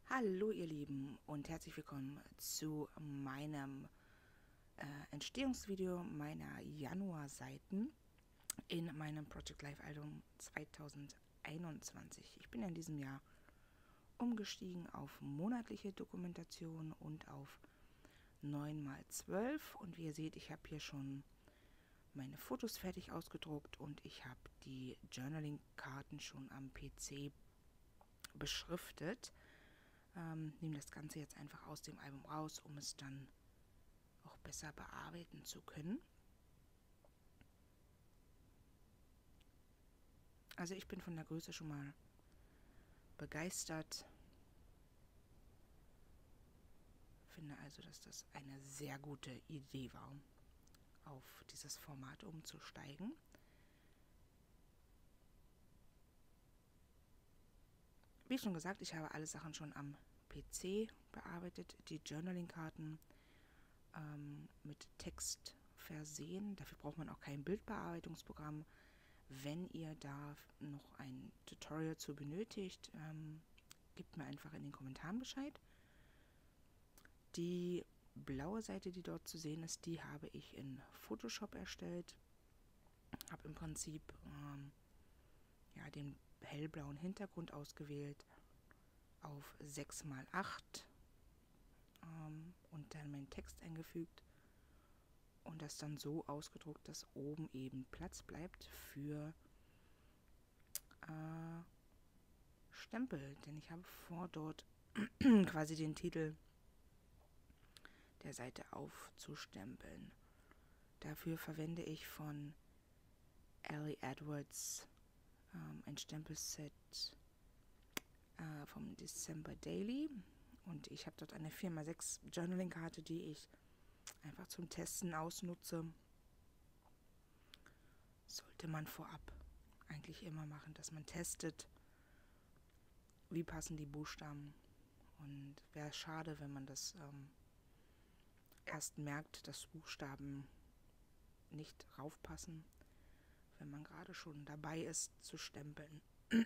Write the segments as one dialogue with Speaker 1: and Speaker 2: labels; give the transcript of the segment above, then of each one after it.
Speaker 1: Hallo ihr Lieben und herzlich willkommen zu meinem Entstehungsvideo meiner Januarseiten in meinem Project Life Album 2021. Ich bin in diesem Jahr umgestiegen auf monatliche Dokumentation und auf 9×12 und wie ihr seht, ich habe hier schon meine Fotos fertig ausgedruckt und ich habe die Journaling-Karten schon am PC beschriftet. Nehme das Ganze jetzt einfach aus dem Album raus, um es dann auch besser bearbeiten zu können. Also ich bin von der Größe schon mal begeistert. Finde also, dass das eine sehr gute Idee war, auf dieses Format umzusteigen. Wie schon gesagt, ich habe alle Sachen schon am PC bearbeitet. Die Journaling-Karten mit Text versehen. Dafür braucht man auch kein Bildbearbeitungsprogramm. Wenn ihr da noch ein Tutorial zu benötigt, gebt mir einfach in den Kommentaren Bescheid. Die blaue Seite, die dort zu sehen ist, die habe ich in Photoshop erstellt. Habe im Prinzip den hellblauen Hintergrund ausgewählt auf 6×8 und dann meinen Text eingefügt und das dann so ausgedruckt, dass oben eben Platz bleibt für Stempel, denn ich habe vor, dort quasi den Titel der Seite aufzustempeln. Dafür verwende ich von Ali Edwards ein Stempelset vom December Daily und ich habe dort eine 4×6 Journaling-Karte, die ich einfach zum Testen ausnutze. Sollte man vorab eigentlich immer machen, dass man testet, wie passen die Buchstaben, und wäre schade, wenn man das erst merkt, dass Buchstaben nicht raufpassen, wenn man gerade schon dabei ist zu stempeln.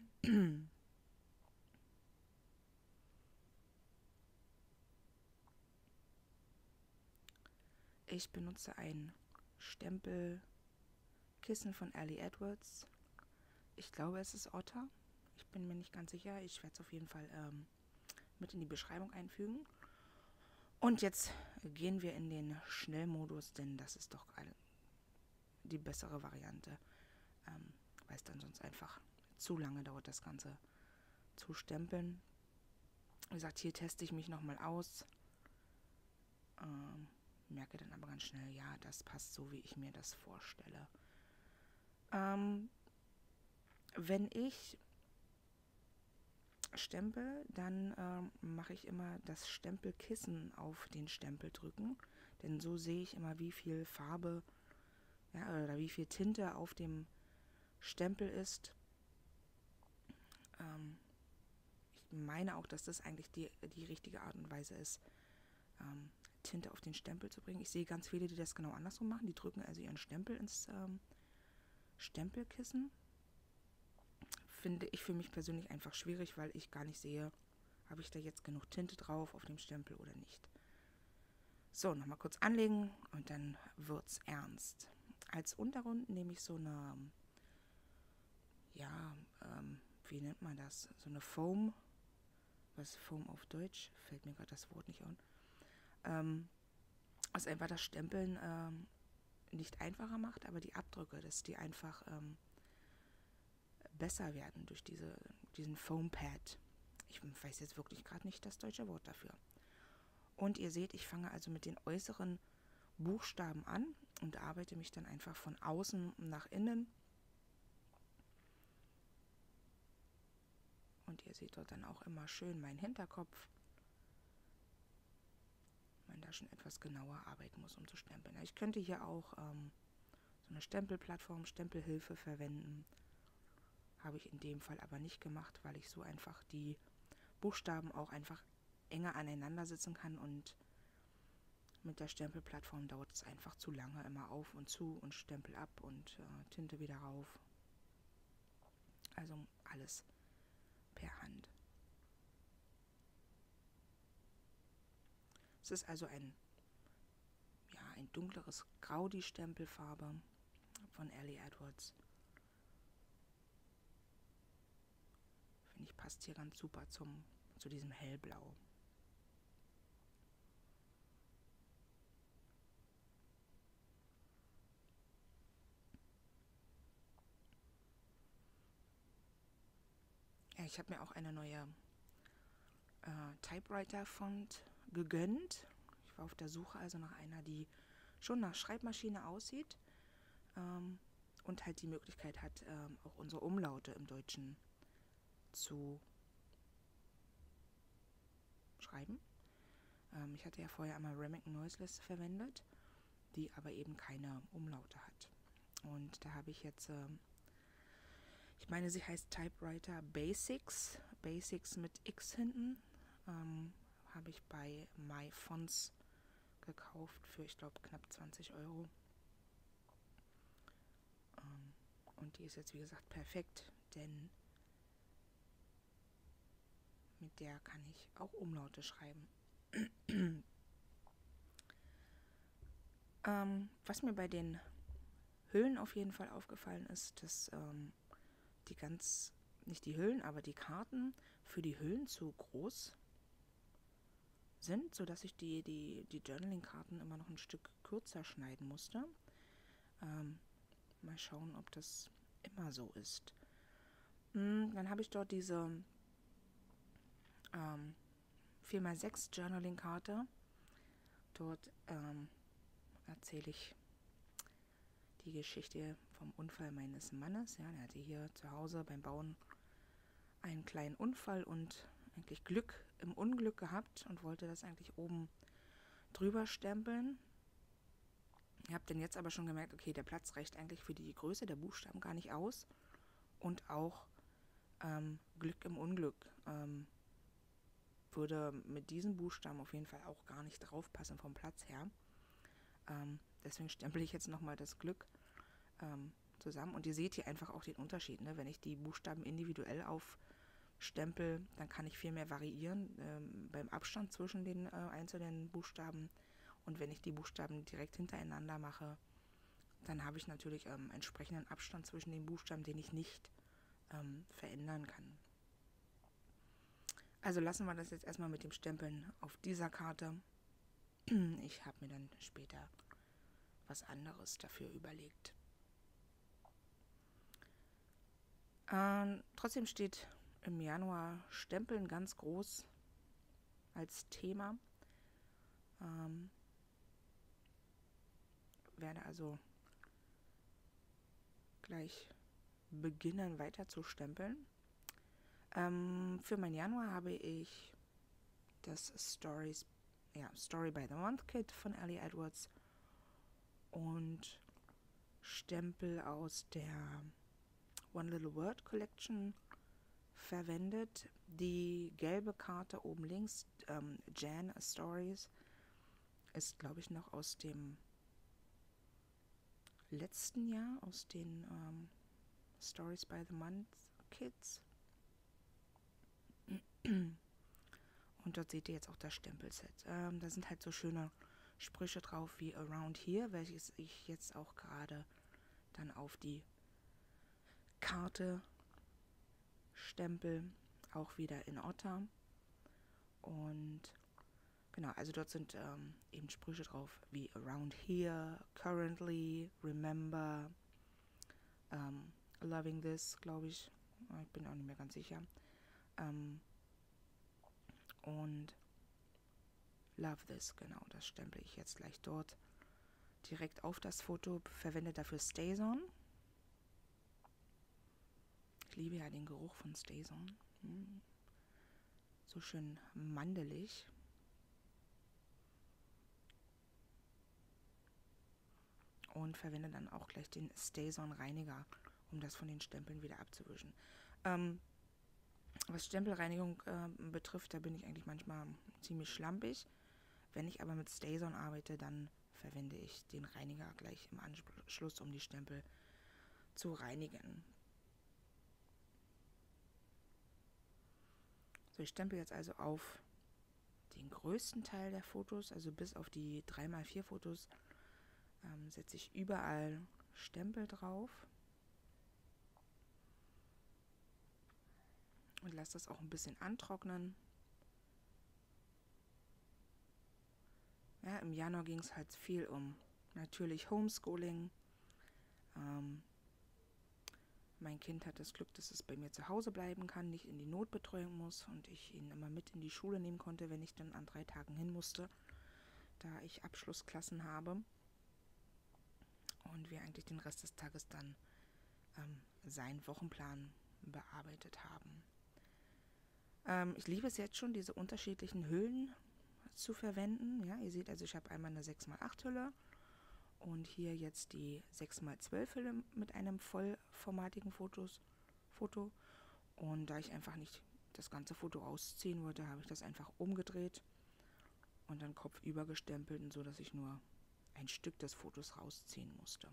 Speaker 1: Ich benutze ein Stempelkissen von Ali Edwards. Ich glaube, es ist Otter. Ich bin mir nicht ganz sicher. Ich werde es auf jeden Fall mit in die Beschreibung einfügen. Und jetzt gehen wir in den Schnellmodus, denn das ist doch die bessere Variante, weil es dann sonst einfach zu lange dauert, das Ganze zu stempeln. Wie gesagt, hier teste ich mich nochmal aus. Merke dann aber ganz schnell, ja, das passt so, wie ich mir das vorstelle. Wenn ich stempel, dann mache ich immer das Stempelkissen auf den Stempel drücken, denn so sehe ich immer, wie viel Farbe, ja, oder wie viel Tinte auf dem Stempel ist. Ich meine auch, dass das eigentlich die richtige Art und Weise ist, Tinte auf den Stempel zu bringen. Ich sehe ganz viele, die das genau andersrum machen. Die drücken also ihren Stempel ins Stempelkissen. Finde ich für mich persönlich einfach schwierig, weil ich gar nicht sehe, habe ich da jetzt genug Tinte drauf auf dem Stempel oder nicht. So, nochmal kurz anlegen und dann wird's ernst. Als Untergrund nehme ich so eine, wie nennt man das? So eine Foam. Was ist Foam auf Deutsch? Fällt mir gerade das Wort nicht an. Was einfach das Stempeln nicht einfacher macht, aber die Abdrücke, dass die einfach besser werden durch diesen Foam Pad. Ich weiß jetzt wirklich gerade nicht das deutsche Wort dafür. Und ihr seht, ich fange also mit den äußeren Buchstaben an und arbeite mich dann einfach von außen nach innen. Und ihr seht dort dann auch immer schön meinen Hinterkopf, wenn man da schon etwas genauer arbeiten muss, um zu stempeln. Ich könnte hier auch so eine Stempelplattform, Stempelhilfe verwenden. Habe ich in dem Fall aber nicht gemacht, weil ich so einfach die Buchstaben auch einfach enger aneinander sitzen kann, und mit der Stempelplattform dauert es einfach zu lange, immer auf und zu und Stempel ab und Tinte wieder rauf. Also alles per Hand. Es ist also ein dunkleres Grau, die Stempelfarbe von Ali Edwards. Finde ich, passt hier ganz super zu diesem Hellblau. Ja, ich habe mir auch eine neue Typewriter-Font gegönnt. Ich war auf der Suche also nach einer, die schon nach Schreibmaschine aussieht und halt die Möglichkeit hat, auch unsere Umlaute im Deutschen zu schreiben. Ich hatte ja vorher einmal Remington Noiseless verwendet, die aber eben keine Umlaute hat. Und da habe ich jetzt, ich meine, sie heißt Typewriter Basics, Basics mit X hinten, habe ich bei MyFonts gekauft für, ich glaube, knapp 20 Euro. Und die ist jetzt, wie gesagt, perfekt, denn mit der kann ich auch Umlaute schreiben. Was mir bei den Hüllen auf jeden Fall aufgefallen ist, dass nicht die Hüllen, aber die Karten für die Hüllen zu groß sind, sodass ich die Journaling-Karten immer noch ein Stück kürzer schneiden musste. Mal schauen, ob das immer so ist. Dann habe ich dort diese 4x6 Journaling-Karte. Dort erzähle ich die Geschichte vom Unfall meines Mannes. Ja, der hatte hier zu Hause beim Bauen einen kleinen Unfall und eigentlich Glück im Unglück gehabt und wollte das eigentlich oben drüber stempeln. Ich habe dann jetzt aber schon gemerkt, okay, der Platz reicht eigentlich für die Größe der Buchstaben gar nicht aus. Und auch Glück im Unglück würde mit diesen Buchstaben auf jeden Fall auch gar nicht draufpassen vom Platz her. Deswegen stempel ich jetzt nochmal das Glück zusammen. Und ihr seht hier einfach auch den Unterschied. Ne? Wenn ich die Buchstaben individuell aufstempel, dann kann ich viel mehr variieren beim Abstand zwischen den einzelnen Buchstaben. Und wenn ich die Buchstaben direkt hintereinander mache, dann habe ich natürlich entsprechenden Abstand zwischen den Buchstaben, den ich nicht verändern kann. Also lassen wir das jetzt erstmal mit dem Stempeln auf dieser Karte. Ich habe mir dann später was anderes dafür überlegt. Trotzdem steht im Januar Stempeln ganz groß als Thema. Werde also gleich beginnen weiter zu stempeln. Für mein Januar habe ich das Story by the Month Kit von Ali Edwards und Stempel aus der One Little Word Collection verwendet. Die gelbe Karte oben links, Jan Stories, ist, glaube ich, noch aus dem letzten Jahr, aus den Stories by the Month Kits. Und dort seht ihr jetzt auch das Stempelset. Da sind halt so schöne Sprüche drauf wie Around Here, welches ich jetzt auch gerade dann auf die Karte stempel, auch wieder in Otter. Und genau, also dort sind eben Sprüche drauf wie Around Here, Currently, Remember, Loving This, glaube ich. Ich bin auch nicht mehr ganz sicher. Und Love This, genau, das stempel ich jetzt gleich dort direkt auf das Foto. Verwende dafür StazOn. Ich liebe ja den Geruch von StazOn. So schön mandelig. Und verwende dann auch gleich den StazOn Reiniger, um das von den Stempeln wieder abzuwischen. Was Stempelreinigung betrifft, da bin ich eigentlich manchmal ziemlich schlampig. Wenn ich aber mit StazOn arbeite, dann verwende ich den Reiniger gleich im Anschluss, um die Stempel zu reinigen. So, ich stempel jetzt also auf den größten Teil der Fotos, also bis auf die 3x4 Fotos, setze ich überall Stempel drauf und lasse das auch ein bisschen antrocknen. Ja, im Januar ging es halt viel um natürlich Homeschooling. Mein Kind hat das Glück, dass es bei mir zu Hause bleiben kann, nicht in die Notbetreuung muss und ich ihn immer mit in die Schule nehmen konnte, wenn ich dann an 3 Tagen hin musste, da ich Abschlussklassen habe und wir eigentlich den Rest des Tages dann seinen Wochenplan bearbeitet haben. Ich liebe es jetzt schon, diese unterschiedlichen Hüllen zu verwenden. Ja, ihr seht also, ich habe einmal eine 6x8 Hülle und hier jetzt die 6x12 Hülle mit einem vollformatigen Foto. Und da ich einfach nicht das ganze Foto ausziehen wollte, habe ich das einfach umgedreht und dann kopfüber gestempelt, so dass ich nur ein Stück des Fotos rausziehen musste.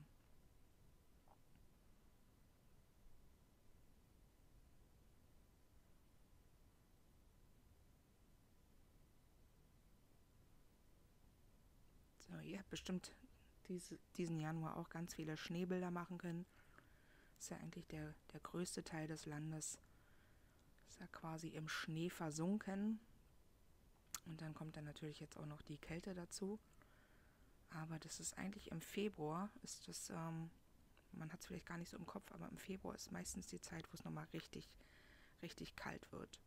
Speaker 1: So, ihr habt bestimmt diesen Januar auch ganz viele Schneebilder machen können. Das ist ja eigentlich der größte Teil des Landes. Ist ja quasi im Schnee versunken. Und dann kommt dann natürlich jetzt auch noch die Kälte dazu. Aber das ist eigentlich im Februar, ist das, man hat es vielleicht gar nicht so im Kopf, aber im Februar ist meistens die Zeit, wo es nochmal richtig, richtig kalt wird.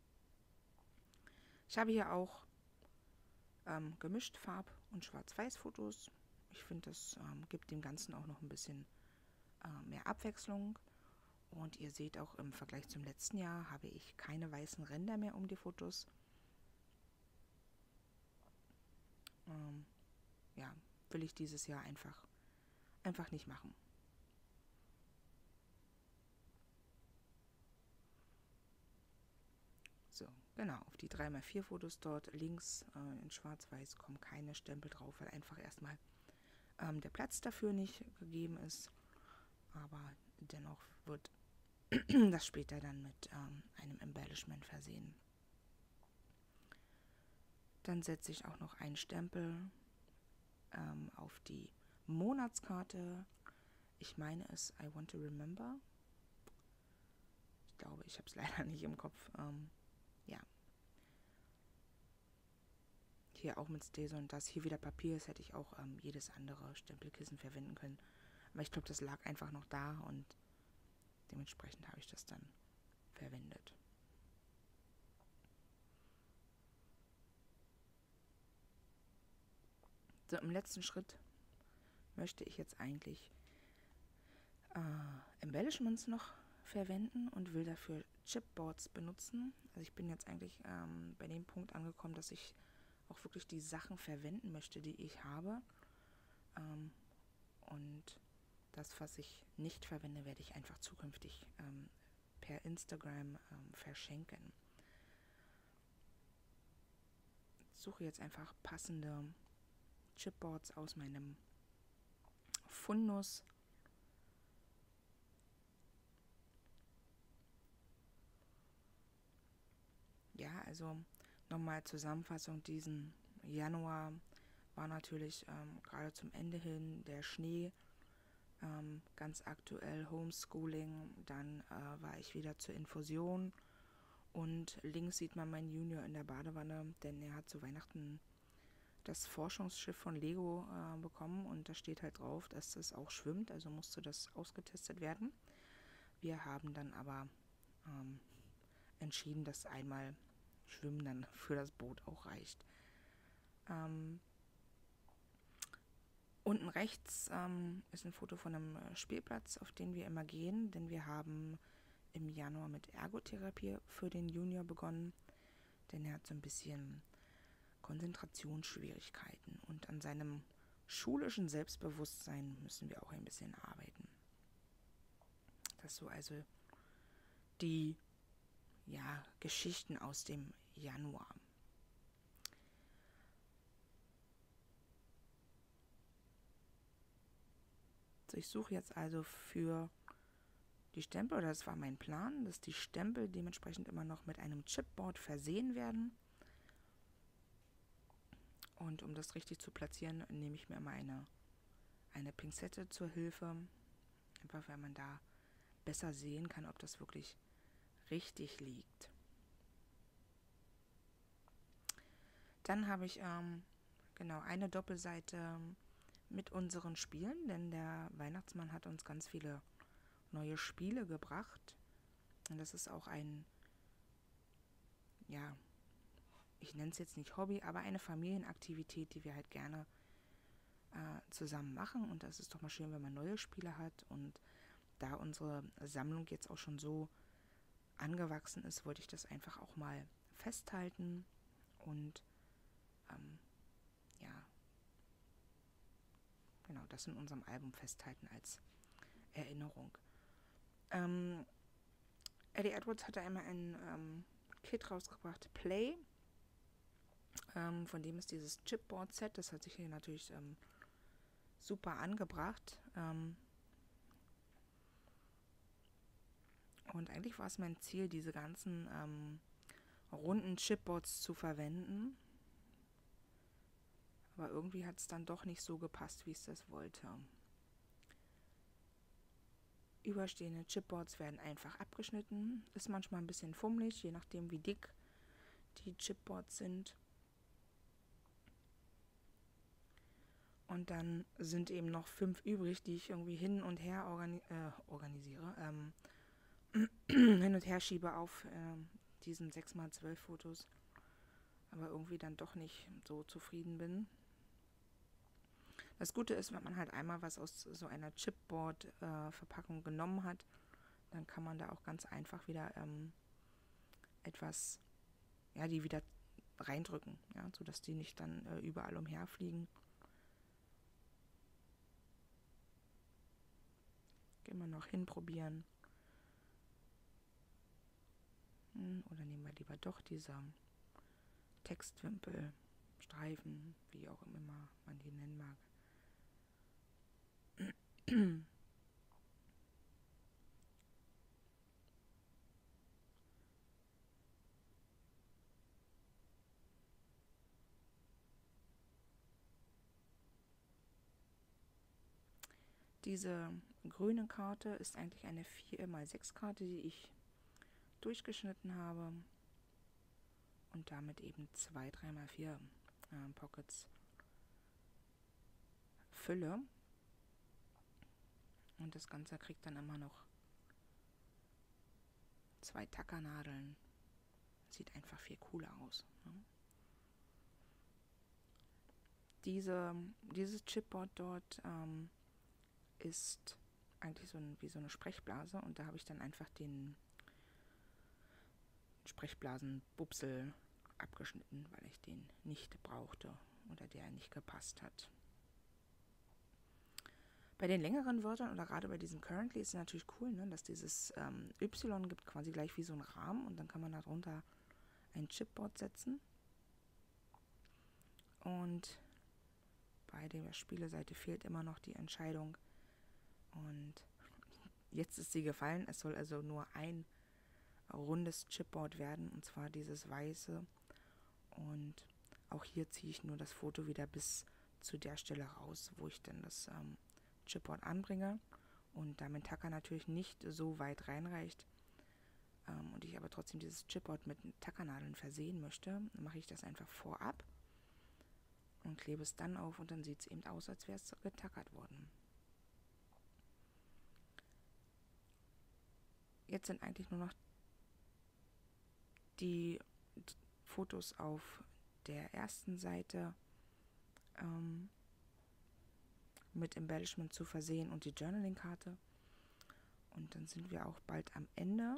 Speaker 1: Ich habe hier auch gemischt Farb- und Schwarz-Weiß-Fotos. Ich finde, das gibt dem Ganzen auch noch ein bisschen mehr Abwechslung. Und ihr seht auch im Vergleich zum letzten Jahr habe ich keine weißen Ränder mehr um die Fotos. Ja, will ich dieses Jahr einfach nicht machen. So, genau, auf die 3x4 Fotos dort links in Schwarz-Weiß kommen keine Stempel drauf, weil einfach erstmal der Platz dafür nicht gegeben ist. Aber dennoch wird das später dann mit einem Embellishment versehen. Dann setze ich auch noch einen Stempel auf die Monatskarte. Ich meine es I Want to Remember. Ich glaube, ich habe es leider nicht im Kopf. Ja. Hier auch mit Stay und das hier wieder Papier ist, hätte ich auch jedes andere Stempelkissen verwenden können. Aber ich glaube, das lag einfach noch da und dementsprechend habe ich das dann verwendet. So, im letzten Schritt möchte ich jetzt eigentlich Embellishments noch verwenden und will dafür Chipboards benutzen. Also ich bin jetzt eigentlich bei dem Punkt angekommen, dass ich auch wirklich die Sachen verwenden möchte, die ich habe. Und das, was ich nicht verwende, werde ich einfach zukünftig per Instagram verschenken. Ich suche jetzt einfach passende Chipboards aus meinem Fundus. Ja, also nochmal Zusammenfassung, diesen Januar war natürlich gerade zum Ende hin der Schnee, ganz aktuell Homeschooling, dann war ich wieder zur Infusion und links sieht man meinen Junior in der Badewanne, denn er hat zu Weihnachten das Forschungsschiff von Lego bekommen und da steht halt drauf, dass es auch schwimmt, also musste das ausgetestet werden. Wir haben dann aber entschieden, dass einmal Schwimmen dann für das Boot auch reicht. Unten rechts ist ein Foto von einem Spielplatz, auf den wir immer gehen, denn wir haben im Januar mit Ergotherapie für den Junior begonnen, denn er hat so ein bisschen Konzentrationsschwierigkeiten und an seinem schulischen Selbstbewusstsein müssen wir auch ein bisschen arbeiten. Das so also die Geschichten aus dem Januar. So, ich suche jetzt also für die Stempel, oder das war mein Plan, dass die Stempel dementsprechend immer noch mit einem Chipboard versehen werden. Und um das richtig zu platzieren, nehme ich mir immer eine Pinzette zur Hilfe. Einfach weil man da besser sehen kann, ob das wirklich richtig liegt. Dann habe ich genau eine Doppelseite mit unseren Spielen, denn der Weihnachtsmann hat uns ganz viele neue Spiele gebracht. Und das ist auch ein, ja, ich nenne es jetzt nicht Hobby, aber eine Familienaktivität, die wir halt gerne zusammen machen. Und das ist doch mal schön, wenn man neue Spiele hat. Und da unsere Sammlung jetzt auch schon so angewachsen ist, wollte ich das einfach auch mal festhalten und ja, genau, das in unserem Album festhalten als Erinnerung. Eddie Edwards hatte einmal ein Kit rausgebracht, Play, von dem ist dieses Chipboard-Set, das hat sich hier natürlich super angebracht. Und eigentlich war es mein Ziel, diese ganzen runden Chipboards zu verwenden. Aber irgendwie hat es dann doch nicht so gepasst, wie ich das wollte. Überstehende Chipboards werden einfach abgeschnitten. Ist manchmal ein bisschen fummelig, je nachdem wie dick die Chipboards sind. Und dann sind eben noch 5 übrig, die ich irgendwie hin und her organisiere. Hin und her schiebe auf diesen 6x12 Fotos. Aber irgendwie dann doch nicht so zufrieden bin. Das Gute ist, wenn man halt einmal was aus so einer Chipboard-Verpackung genommen hat, dann kann man da auch ganz einfach wieder etwas, ja, die wieder reindrücken, ja, sodass die nicht dann überall umherfliegen. Gehen wir noch hinprobieren. Oder nehmen wir lieber doch diese Textwimpel, Streifen, wie auch immer man die nennen mag. Diese grüne Karte ist eigentlich eine 4x6 Karte, die ich durchgeschnitten habe und damit eben 2 3x4 Pockets fülle. Und das Ganze kriegt dann immer noch 2 Tackernadeln. Sieht einfach viel cooler aus. Ne? Dieses Chipboard dort ist eigentlich wie so eine Sprechblase und da habe ich dann einfach den Sprechblasenbupsel abgeschnitten, weil ich den nicht brauchte oder der nicht gepasst hat. Bei den längeren Wörtern oder gerade bei diesem Currently ist es natürlich cool, ne, dass dieses Y gibt quasi gleich wie so einen Rahmen und dann kann man darunter ein Chipboard setzen. Und bei der Spieleseite fehlt immer noch die Entscheidung. Und jetzt ist sie gefallen. Es soll also nur ein rundes Chipboard werden, und zwar dieses weiße. Und auch hier ziehe ich nur das Foto wieder bis zu der Stelle raus, wo ich dann das Chipboard anbringe. Und da mein Tacker natürlich nicht so weit reinreicht und ich aber trotzdem dieses Chipboard mit Tackernadeln versehen möchte, mache ich das einfach vorab und klebe es dann auf und dann sieht es eben aus, als wäre es getackert worden. Jetzt sind eigentlich nur noch die Fotos auf der ersten Seite mit Embellishment zu versehen und die Journaling-Karte. Und dann sind wir auch bald am Ende.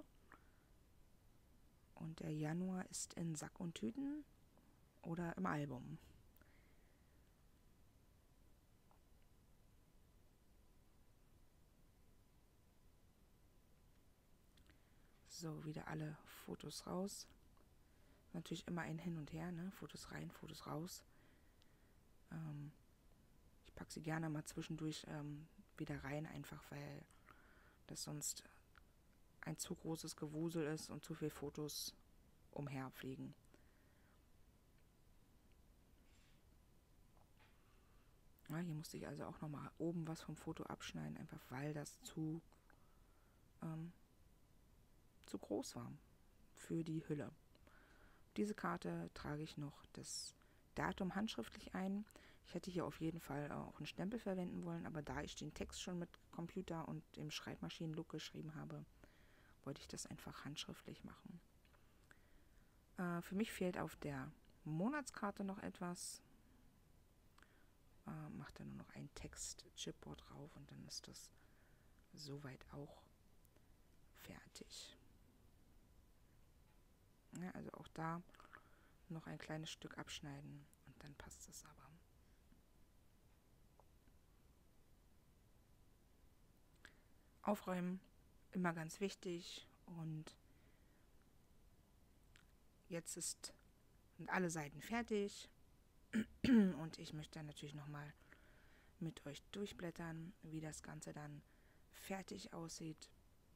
Speaker 1: Und der Januar ist in Sack und Tüten oder im Album. So, wieder alle Fotos raus. Natürlich immer ein Hin und Her, ne? Fotos rein, Fotos raus. Ich packe sie gerne mal zwischendurch wieder rein, einfach weil das sonst ein zu großes Gewusel ist und zu viele Fotos umherfliegen. Ja, hier musste ich also auch nochmal oben was vom Foto abschneiden, einfach weil das zu groß war für die Hülle. Diese Karte trage ich noch das Datum handschriftlich ein. Ich hätte hier auf jeden Fall auch einen Stempel verwenden wollen, aber da ich den Text schon mit Computer und im Schreibmaschinen-Look geschrieben habe, wollte ich das einfach handschriftlich machen. Für mich fehlt auf der Monatskarte noch etwas. Mache da nur noch ein Text-Chipboard drauf und dann ist das soweit auch fertig. Ja, also auch da noch ein kleines Stück abschneiden und dann passt es aber. Aufräumen, immer ganz wichtig, und jetzt sind alle Seiten fertig und ich möchte dann natürlich nochmal mit euch durchblättern, wie das Ganze dann fertig aussieht.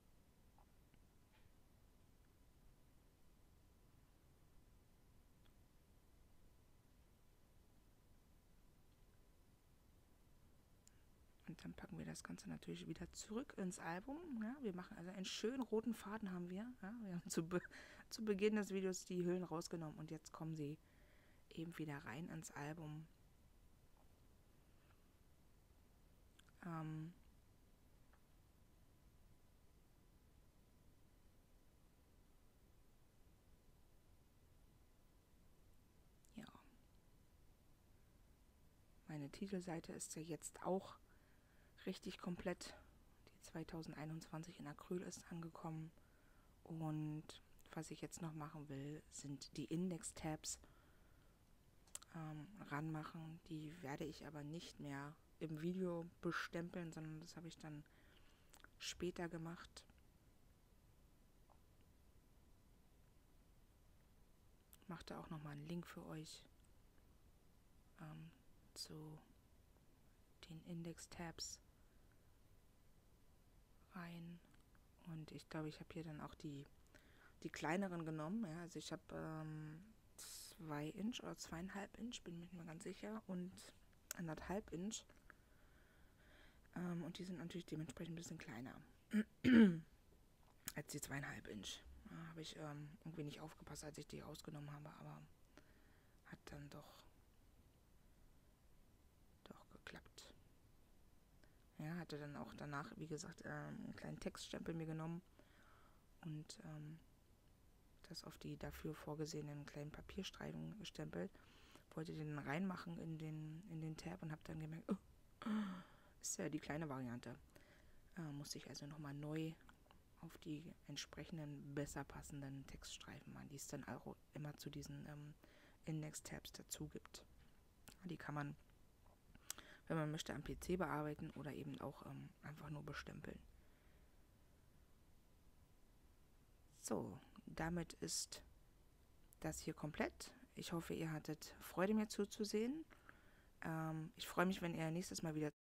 Speaker 1: Und dann packen wir das Ganze natürlich wieder zurück ins Album. Ja, wir machen also einen schönen roten Faden haben wir. Ja, wir haben zu Beginn des Videos die Hüllen rausgenommen und jetzt kommen sie eben wieder rein ins Album. Ja. Meine Titelseite ist ja jetzt auch richtig komplett. Die 2021 in Acryl ist angekommen. Und was ich jetzt noch machen will, sind die Index-Tabs ranmachen. Die werde ich aber nicht mehr im Video bestempeln, sondern das habe ich dann später gemacht. Ich mache da auch nochmal einen Link für euch zu den Index-Tabs rein. Und ich glaube, ich habe hier dann auch die kleineren genommen. Ja, also ich habe 2 Inch oder 2,5 Inch, bin mir nicht mehr ganz sicher, und 1,5 Inch. Und die sind natürlich dementsprechend ein bisschen kleiner als die 2,5 Inch. Habe ich irgendwie nicht aufgepasst, als ich die rausgenommen habe, aber hat dann doch geklappt. Ja, hatte dann auch danach, wie gesagt, einen kleinen Textstempel mir genommen und das auf die dafür vorgesehenen kleinen Papierstreifen gestempelt. Wollte den dann reinmachen in den Tab und habe dann gemerkt, ist ja die kleine Variante. Musste ich also nochmal neu auf die entsprechenden, besser passenden Textstreifen machen, die es dann auch immer zu diesen Index-Tabs dazu gibt. Die kann man, wenn man möchte, am PC bearbeiten oder eben auch einfach nur bestempeln. So, damit ist das hier komplett. Ich hoffe, ihr hattet Freude, mir zuzusehen. Ich freue mich, wenn ihr nächstes Mal wieder